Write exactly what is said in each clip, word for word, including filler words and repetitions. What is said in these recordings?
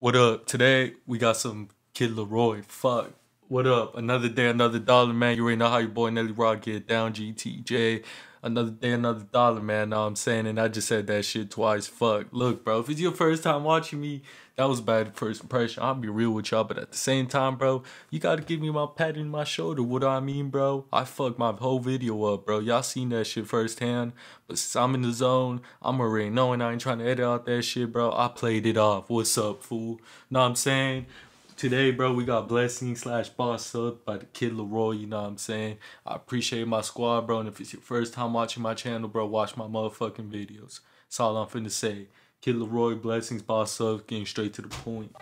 What up? Today we got some Kid Leroy. Fuck. What up? Another day, another dollar, man. You already know how your boy Nelly Rock get down, G T J. Another day, another dollar, man. Know what I'm saying? And I just said that shit twice. Fuck. Look, bro, if it's your first time watching me, that was bad first impression. I'll be real with y'all, but at the same time, bro, you gotta give me my pat in my shoulder. What do I mean, bro? I fucked my whole video up, bro. Y'all seen that shit firsthand. But since I'm in the zone, I'm already knowing I ain't trying to edit out that shit, bro. I played it off. What's up, fool? Know what I'm saying? Today, bro, we got Blessing slash Boss Up by the Kid Leroy, you know what I'm saying? I appreciate my squad, bro, and if it's your first time watching my channel, bro, watch my motherfucking videos. That's all I'm finna say. Kid Leroy, Blessings, Boss Up, getting straight to the point.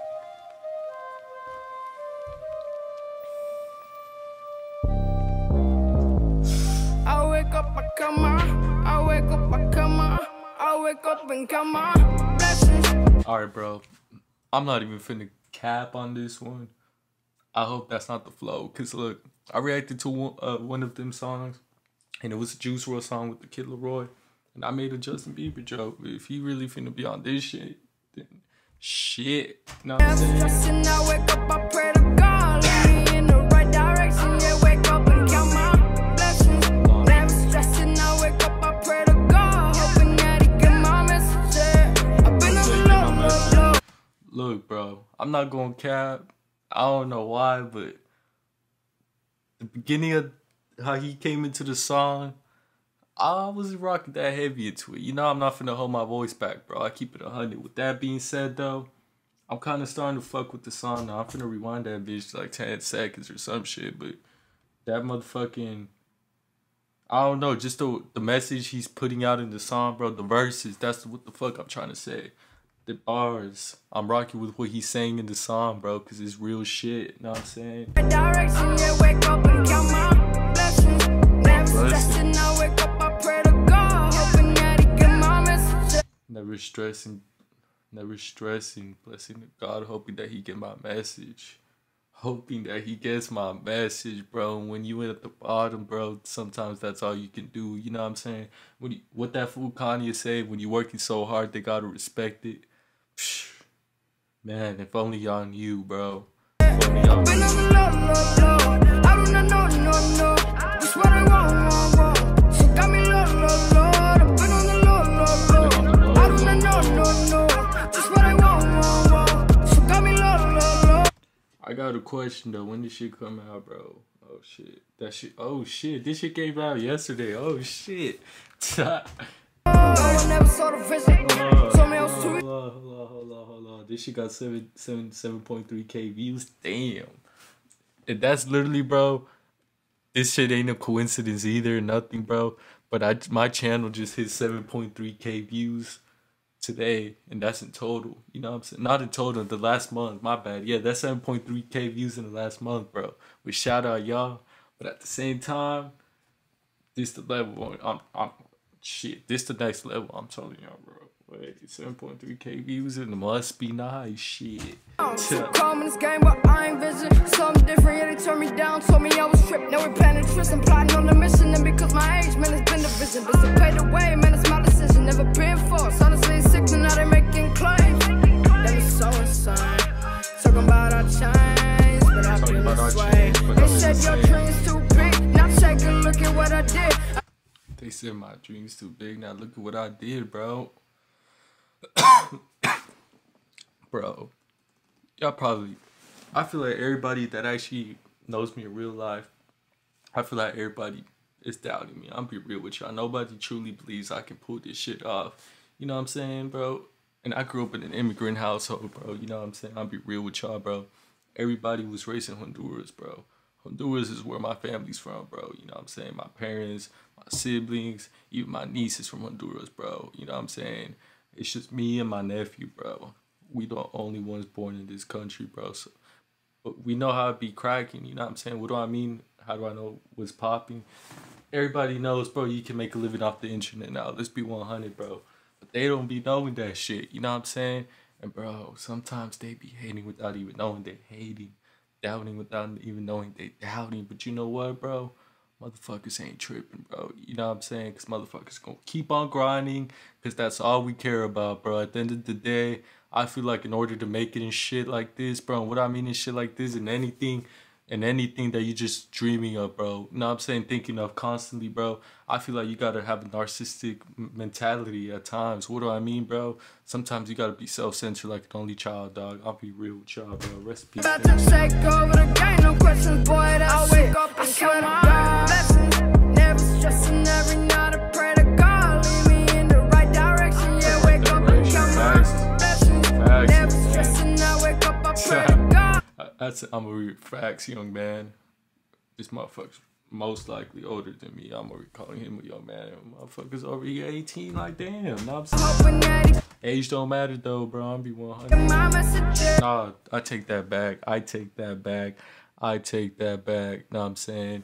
I wake up, I come on. I wake up, I come on. I wake up and come on. Blessings. Alright, bro. I'm not even finna cap on this one. I hope that's not the flow. Cause look, I reacted to one, uh, one of them songs, and it was a Juice world song with the Kid Leroy, and I made a Justin Bieber joke. If he really finna be on this shit, then shit. Know what I'm saying? I wake up, I pray to God, lead me in the right direction. Yeah, wake up and count my blessings. Never stressing. I wake up, I pray to God, hoping that he get my message. Yeah. I've been on the low, low, low. Look, bro, I'm not gonna cap. I don't know why, but the beginning of how he came into the song, I wasn't rocking that heavy into it. You know, I'm not finna hold my voice back, bro. I keep it a hundred. With that being said, though, I'm kind of starting to fuck with the song now. I'm finna rewind that bitch to like ten seconds or some shit, but that motherfucking, I don't know, just the the message he's putting out in the song, bro. The verses, that's what the fuck I'm trying to say. The bars, I'm rocking with what he's saying in the song, bro, because it's real shit. You know what I'm saying? Direction, yeah, wake up and count my blessings. Never stressing. I wake up, I pray to God, hoping that he get my message. Never stressing, never stressing, blessing to God, hoping that he get my message. Hoping that he gets my message, bro. When you at the bottom, bro, sometimes that's all you can do. You know what I'm saying? When you, what that fool Kanye say, when you're working so hard, they gotta respect it. Man, if only y'all knew, bro. If only y'all knew. I do not know, no, no. Just what I want, want, want. So got me low, low, low. I've been on the low, low, low. I do not know, no, no. Just what I want, want, want. So got me low, low, low. I got a question though. When did shit come out, bro? Oh shit. That shit. Oh shit. This shit came out yesterday. Oh shit. I never saw the vision. Told me I was too. Hold on, hold on, hold on, hold on. This shit got seven, seven, seven point three K views. Damn. And that's literally, bro. This shit ain't a coincidence either. Nothing, bro. But I, my channel just hit seven point three K views today, and that's in total. You know what I'm saying? Not in total. The last month. My bad. Yeah, that's seven point three K views in the last month, bro. We shout out y'all. But at the same time, this the level. I'm, I'm shit. This the next level. I'm telling y'all, bro. Wait, seven point three K views and it must be nice. Shit. Calm in this game, but I ain't vision. Something different, yeah, they turned me down. Told me I was tripped. Now we're planning trips and plotting on the mission. And because my age, man, it's been the vision. But to pay the way, man, it's my decision. Never been forced. Honestly, it's sick, now they making claims. That is so insane. Talking about our chains, but I've been this way. They said your dreams too big. Now take a look at what I did. They said my dreams too big. Now look at what I did, bro. Bro, y'all probably, I feel like everybody that actually knows me in real life, I feel like everybody is doubting me. I'm be real with y'all. Nobody truly believes I can pull this shit off. You know what I'm saying, bro? And I grew up in an immigrant household, bro. You know what I'm saying? I'll be real with y'all, bro. Everybody was raised in Honduras, bro. Honduras is where my family's from, bro. You know what I'm saying? My parents, my siblings, even my niece is from Honduras, bro. You know what I'm saying? It's just me and my nephew, bro. We the only ones born in this country, bro. So, but we know how to be cracking. You know what I'm saying? What do I mean? How do I know what's popping? Everybody knows, bro, you can make a living off the internet now. Let's be one hundred, bro. But they don't be knowing that shit. You know what I'm saying? And, bro, sometimes they be hating without even knowing they hating. Doubting without even knowing they doubting. But you know what, bro? Motherfuckers ain't tripping, bro. You know what I'm saying? Because motherfuckers gonna keep on grinding. Because that's all we care about, bro. At the end of the day, I feel like in order to make it in shit like this, bro, and what I mean in shit like this, and anything, and anything that you just dreaming of, bro, you know what I'm saying, thinking of constantly, bro, I feel like you gotta have a narcissistic mentality at times. What do I mean, bro? Sometimes you gotta be self-centered like an only child, dog. I'll be real with y'all, bro. Recipe. About to take over the game, no questions, boy. I wake up and swear to God. Blessings, never stressing every night. I pray to God, lead me in the right direction. Yeah, wake up and count my blessings. Never stressing, I wake up, I pray to God. That's I'm gonna read facts, young man. This motherfucker's most likely older than me. I'm already calling him a young man. Motherfucker's over here eighteen. Like damn, know what I'm saying? Age don't matter though, bro. I'm be one hundred. Nah, I take that back. I take that back. I take that back. Know what I'm saying?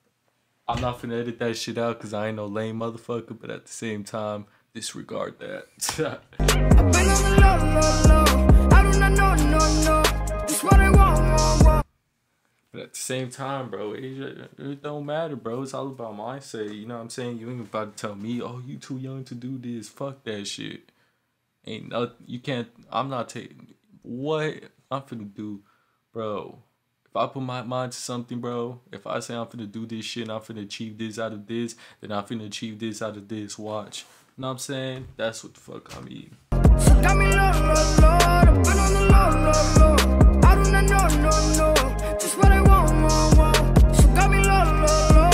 I'm not finna edit that shit out because I ain't no lame motherfucker. But at the same time, disregard that. I've been on the low, low, low. I do not know, no, no. It's what I want, want, want. But at the same time, bro, it, it don't matter, bro. It's all about mindset. You know what I'm saying? You ain't about to tell me, oh, you too young to do this. Fuck that shit. Ain't nothing. You can't. I'm not taking. What I'm finna do, bro. If I put my mind to something, bro. If I say I'm finna do this shit and I'm finna achieve this out of this, then I'm finna achieve this out of this. Watch. You know what I'm saying? That's what the fuck I mean. So got me low, low, low. I've been on the low, low, low. I do not know, no, no. Just what I want, want, want. So got me low, low, low.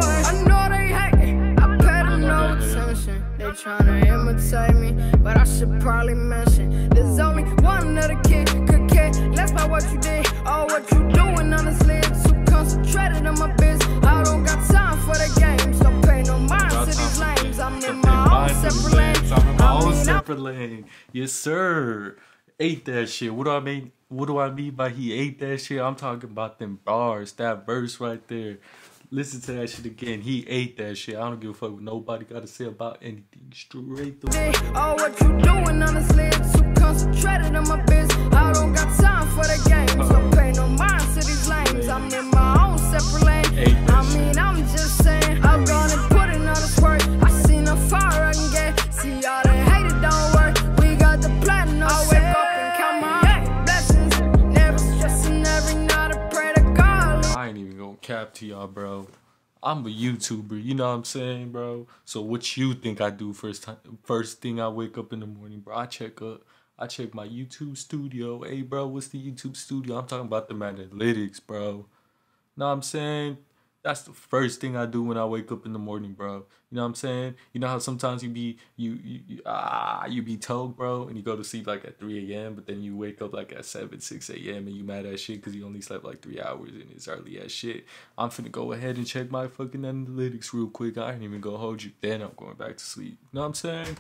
I know they hate. I pay them no attention. They tryna imitate me, but I should probably mention there's only one other kid could care less about what you did or what you doing. Honestly, it's too concentrated on my biz. I don't got time for the games. Don't pay no mind to these lanes. I'm in my own separate lane. I'm in my own separate lane. Yes, sir. Ate that shit. What do I mean? What do I mean by he ate that shit? I'm talking about them bars, that verse right there. Listen to that shit again. He ate that shit. I don't give a fuck what nobody got to say about anything. Straight the oh, what you doing? Honestly, it's too concentrated on my biz. I don't got time for the games. Don't pay no mind to these lanes. I'm in my own separate lane. I mean, I'm just saying, I'm gonna put in all this work. I seen a fire I can get. See all the hate, it don't work. We got the platinum. I wake up and count my blessings. Never stressing every night. I pray to God. I ain't even gonna cap to y'all, bro. I'm a YouTuber, you know what I'm saying, bro? So what you think I do first time? First thing I wake up in the morning, bro? I check up. I check my YouTube studio. Hey, bro, what's the YouTube studio? I'm talking about the analytics, bro. Know what I'm saying? That's the first thing I do when I wake up in the morning, bro. You know what I'm saying? You know how sometimes you be you you, you ah you be told, bro, and you go to sleep like at three a m but then you wake up like at seven, six a m and you mad at shit because you only slept like three hours and it's early as shit. I'm finna go ahead and check my fucking analytics real quick. I ain't even gonna hold you. Then I'm going back to sleep. You know what I'm saying?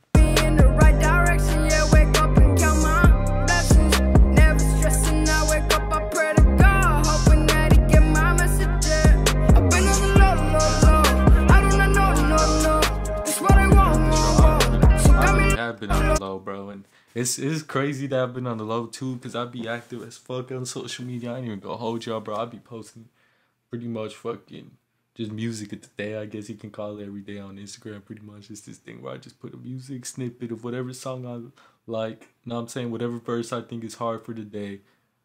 In the right direction, yeah. Wake up and count my blessings. Never stressing. I wake up, I pray to God, hoping that He get my message. Yeah. I've been on the low, low, low. I do not know, no, no. It's what I want, want, want. So got me. I've been on the low, bro, and it's it's crazy that I've been on the low too, cause I be active as fuck on social media. I ain't even gonna hold y'all, bro. I be posting pretty much fucking just music of the day, I guess you can call it, every day on Instagram. Pretty much it's this thing where I just put a music snippet of whatever song I like. You know what I'm saying? Whatever verse I think is hard for the day.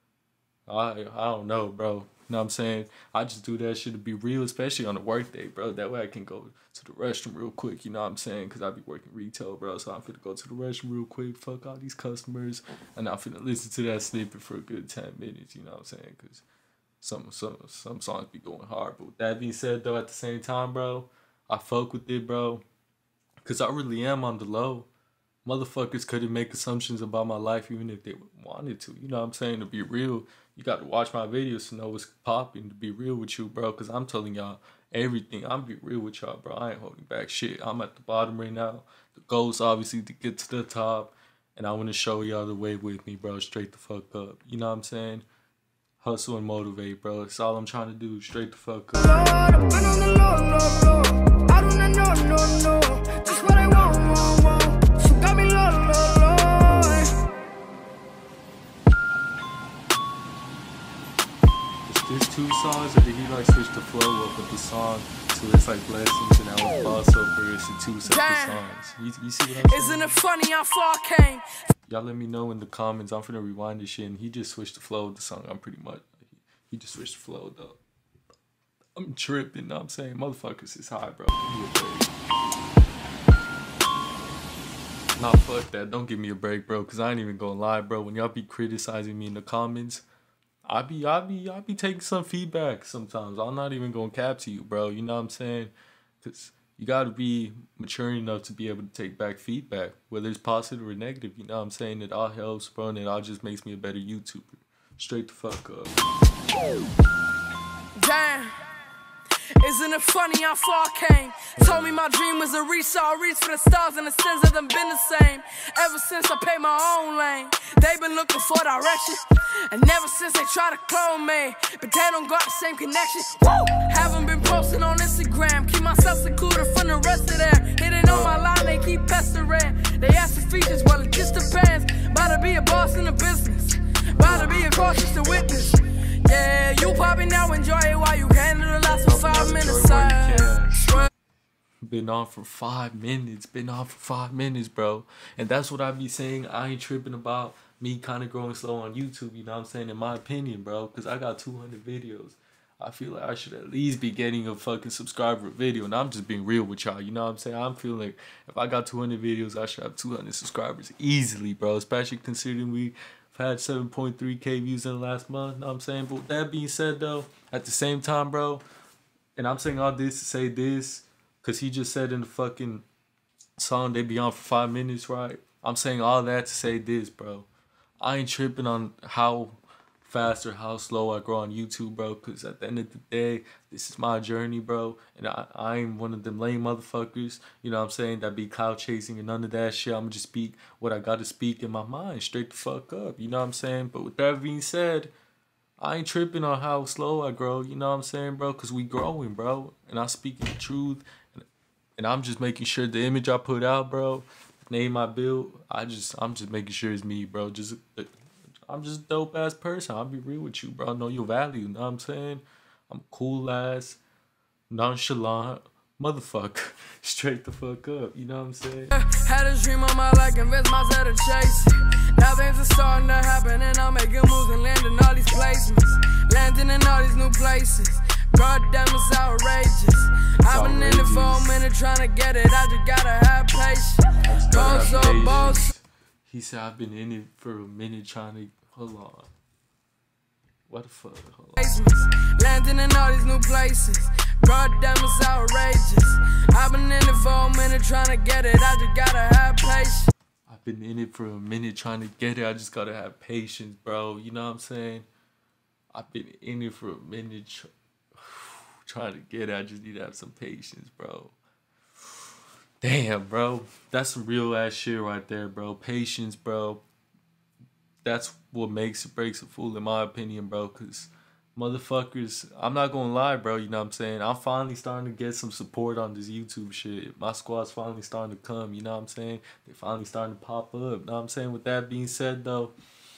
I I don't know, bro. You know what I'm saying? I just do that shit to be real, especially on a work day, bro. That way I can go to the restroom real quick, you know what I'm saying? Because I be working retail, bro. So I'm finna go to the restroom real quick, fuck all these customers, and I'm finna listen to that snippet for a good ten minutes, you know what I'm saying? Because Some some some songs be going hard, but with that being said, though, at the same time, bro, I fuck with it, bro, cause I really am on the low. Motherfuckers couldn't make assumptions about my life even if they wanted to. You know what I'm saying? To be real, you got to watch my videos to know what's popping. To be real with you, bro, cause I'm telling y'all everything. I'm be real with y'all, bro. I ain't holding back shit. I'm at the bottom right now. The goal is obviously to get to the top, and I want to show y'all the way with me, bro. Straight the fuck up. You know what I'm saying? Hustle and motivate, bro. That's all I'm trying to do. Straight the fuck up. Lord, I've been on the low, low, low. I do not know, no, no. Just what I want, want, want. So got me low, low, low. Is this two songs, or did he like switch the flow up with the song So it's like Blessings and I Was Boss Over. It's the two separate songs. You, you see what I'm saying? Isn't it funny how far I came? Y'all let me know in the comments. I'm finna rewind this shit. And he just switched the flow of the song. I'm pretty much. He just switched the flow though. I'm tripping. Know what I'm saying? Motherfuckers is high, bro. Nah, fuck that. Don't give me a break, bro. Cause I ain't even gonna lie, bro. When y'all be criticizing me in the comments, I be, I be, I be taking some feedback sometimes. I'm not even gonna cap to you, bro. You know what I'm saying? Cause you gotta be mature enough to be able to take back feedback, whether it's positive or negative. You know what I'm saying? It all helps, bro, and it all just makes me a better YouTuber. Straight the fuck up. Damn. Isn't it funny how far I came? Told me my dream was to reach, so I reached for the stars, and the sins of them been the same. Ever since I paid my own lane, they been looking for direction. And ever since they try to clone me, but they don't got the same connection. Woo! Haven't been posting on Instagram, keep myself secluded from the rest of them. Hitting on my line, they keep pestering. They ask for features, well it just depends. About to be a boss in the business, about to be a cautious to witness. Yeah, you probably now enjoy it while you can. It'll last for five minutes. I Been on for five minutes. Been on for five minutes, bro. And that's what I be saying. I ain't tripping about me kind of growing slow on YouTube. You know what I'm saying? In my opinion, bro. Because I got two hundred videos. I feel like I should at least be getting a fucking subscriber video. And I'm just being real with y'all. You know what I'm saying? I'm feeling like if I got two hundred videos, I should have two hundred subscribers easily, bro. Especially considering we had seven point three K views in the last month. You know what I'm saying? But with that being said, though, at the same time, bro, and I'm saying all this to say this, because he just said in the fucking song they be on for five minutes, right? I'm saying all that to say this, bro. I ain't tripping on how fast or how slow I grow on YouTube, bro, because at the end of the day, this is my journey, bro, and I, I ain't one of them lame motherfuckers, you know what I'm saying, that be cloud chasing and none of that shit. I'm gonna just speak what I gotta speak in my mind, straight the fuck up, you know what I'm saying? But with that being said, I ain't tripping on how slow I grow, you know what I'm saying, bro, because we growing, bro, and I'm speaking the truth, and, and I'm just making sure the image I put out, bro, the name I built, I just, I'm just making sure it's me, bro, just... I'm just a dope ass person. I'll be real with you, bro. I know your value, you know what I'm saying? I'm cool ass, nonchalant, motherfucker. Straight the fuck up, you know what I'm saying? Had a dream on my life, convinced myself to chase it. Now things are starting to happen, and I'm making moves and landing all these placements. Landing in all these new places. God damn, it's outrageous. I've been in it for a minute trying to get it. I just gotta have patience. Boss or boss. He said, I've been in it for a minute trying to... Hold on. What the fuck? Hold on. Landing in all these new places. God damn, it's outrageous. I've been in it for a minute trying to get it. I just gotta have patience. I've been in it for a minute trying to get it. I just gotta have patience, bro. You know what I'm saying? I've been in it for a minute tr trying to get it. I just need to have some patience, bro. Damn, bro. That's some real ass shit right there, bro. Patience, bro. That's what makes or breaks a fool, in my opinion, bro. Because motherfuckers, I'm not going to lie, bro. You know what I'm saying? I'm finally starting to get some support on this YouTube shit. My squad's finally starting to come, you know what I'm saying? They finally starting to pop up. You know what I'm saying? With that being said, though,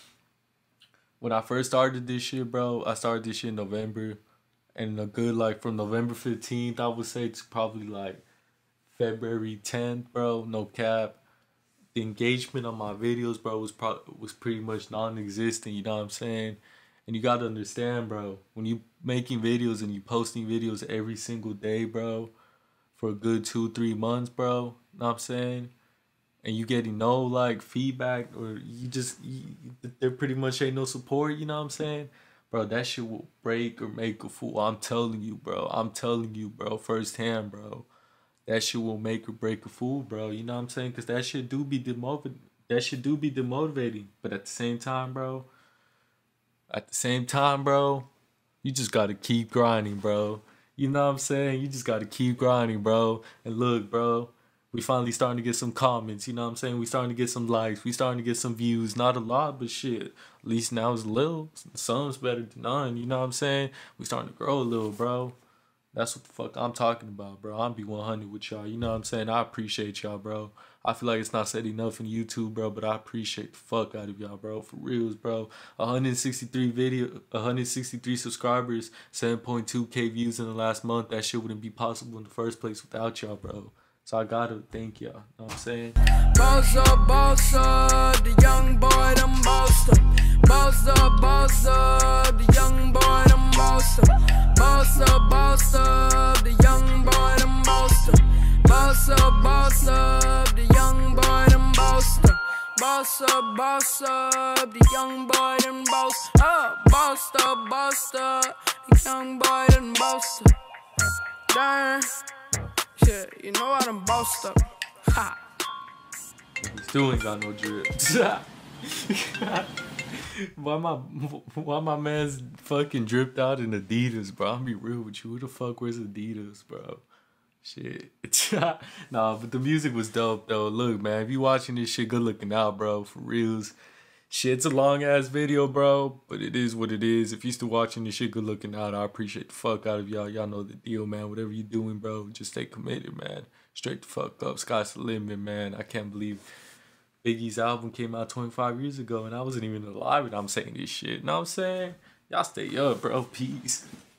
when I first started this shit, bro, I started this shit in November. And a good, like, from November fifteenth, I would say, to probably, like, February tenth, bro, no cap. The engagement on my videos, bro, was pro was pretty much non-existent, you know what I'm saying? And you gotta understand, bro, when you making videos and you posting videos every single day, bro, for a good two, three months, bro, you know what I'm saying? And you getting no, like, feedback, or you just, you, there pretty much ain't no support, you know what I'm saying? Bro, that shit will break or make a fool. I'm telling you, bro. I'm telling you, bro, firsthand, bro. That shit will make or break a fool, bro. You know what I'm saying? Because that shit do be demotivating. That shit do be demotivating. But at the same time, bro, at the same time, bro, you just got to keep grinding, bro. You know what I'm saying? You just got to keep grinding, bro. And look, bro, we finally starting to get some comments. You know what I'm saying? We starting to get some likes. We starting to get some views. Not a lot, but shit. At least now it's a little. Some's better than none. You know what I'm saying? We starting to grow a little, bro. That's what the fuck I'm talking about, bro. I'm be one hundred with y'all. You know what I'm saying? I appreciate y'all, bro. I feel like it's not said enough in YouTube, bro, but I appreciate the fuck out of y'all, bro. For reals, bro. one hundred sixty-three video, one hundred sixty-three subscribers, seven point two K views in the last month. That shit wouldn't be possible in the first place without y'all, bro. So I gotta thank y'all. Know what I'm saying? Boss up, boss up, the young boy done bossed up. Boss up, boss up, the young boy done bossed up. Boss up, boss up, the young boy done bossed up. Boss up, boss up, the young boy done bossed up. Boss up, boss up, the young boy done bossed up. Bossed up, bossed up, the young boy done bossed up. Darn, shit, you know I done bossed up. Ha. He still ain't got no drip. Why my why my man's fucking dripped out in Adidas, bro? I'm be real with you. Who the fuck wears Adidas, bro? Shit. Nah, but the music was dope though. Look, man, if you watching this shit, good looking out, bro. For reals. Shit, it's a long ass video, bro, but it is what it is. If you still watching this shit, good looking out. I appreciate the fuck out of y'all. Y'all know the deal, man. Whatever you doing, bro, just stay committed, man. Straight the fuck up. Sky's the limit, man. I can't believe Biggie's album came out twenty-five years ago and I wasn't even alive and I'm saying this shit. You know what I'm saying? Y'all stay up, bro. Peace.